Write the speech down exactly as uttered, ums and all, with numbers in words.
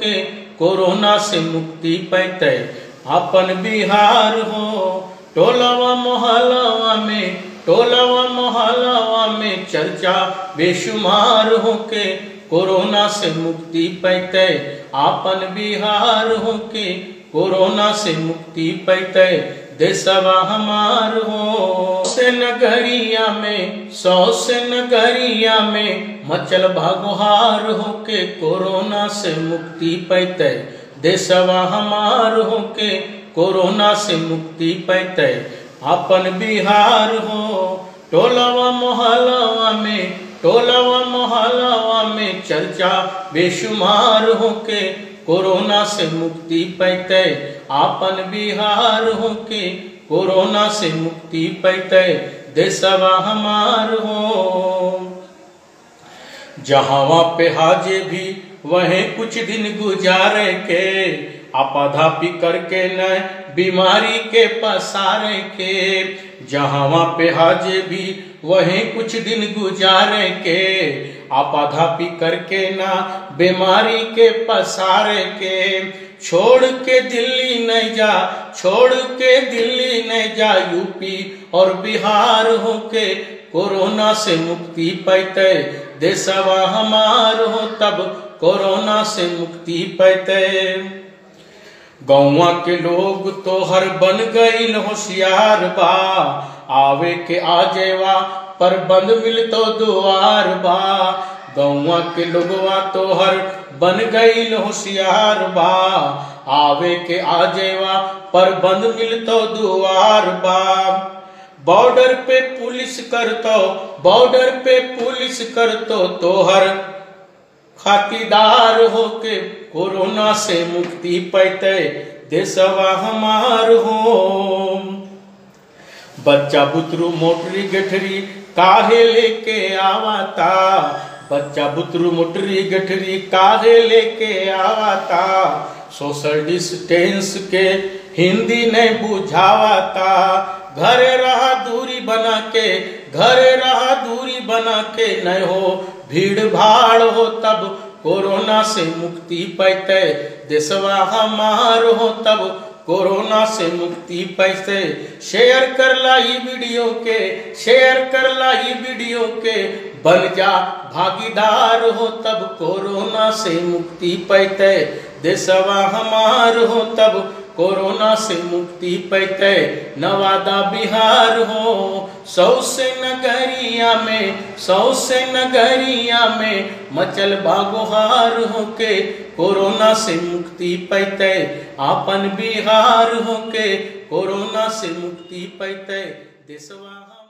के कोरोना से मुक्ति पैते अपन बिहार हो। टोलवा मोहल्ला में टोलवा मोहल्ला में चर्चा बेशुमार हो के कोरोना से मुक्ति पैते अपन बिहार हो के कोरोना से मुक्ति पैते देशवा हमार हो। से नगरिया में सौ से नगरिया में मचल भागोहार हो के कोरोना से मुक्ति पैते देशवा हमार हो के कोरोना से मुक्ति पैते अपन बिहार हो। टोलवा मोहल्ला में टोलवा मोहल्ला में चर्चा बेशुमार हो के कोरोना से मुक्ति पैते अपन बिहार हो के कोरोना से मुक्ति पैते देशवा हमार हो। जहाँ पे हाजे भी वहीं कुछ दिन गुजारे के आपाधापी करके न बीमारी के पसारे के। जहाँ पे हाजे भी वहीं कुछ दिन गुजारे के आपाधापी करके ना बीमारी के पसारे के। छोड़ के दिल्ली नहीं जा छोड़ के दिल्ली नहीं जा यूपी और बिहार हो के कोरोना से मुक्ति पैते देशवा हमार हो तब कोरोना से मुक्ति पैते। गौवा के लोग तो हर बन गई होशियार बा आवे के आजेवा पर बंद मिल तो दुआर बा। गौवा के लोगवा तो हर बन गई होशियार बा आवे के आजेवा पर बंद मिल तो दुआर बा। बॉर्डर पे पुलिस करतो बॉर्डर पे पुलिस करतो तोहर खातिरदार हो के कोरोना से मुक्ति पैते देशवा हमार हो। बच्चा बुतरू मोटरी गठरी काहे लेके आवाता बच्चा बुतरू मोटरी गठरी काहे लेके आवाता। सोशल डिस्टेंस के हिंदी नहीं बुझावाता। घरे रहा दूरी बना के घरे रहा दूरी बना के न हो भीड़ भाड़ हो तब कोरोना से मुक्ति पैते देशवा हमार हो तब कोरोना से मुक्ति पैते। शेयर कर ला ये वीडियो के शेयर कर ला ये वीडियो के बन जा भागीदार हो तब कोरोना से मुक्ति पैते देशवा हमार हो तब कोरोना से मुक्ति पैते। नवादा बिहार हो सौ से नगरिया में सौ से नगरिया में मचल बागोहार हो के कोरोना से मुक्ति पैते अपन बिहार हो के कोरोना से मुक्ति पैते देशवा।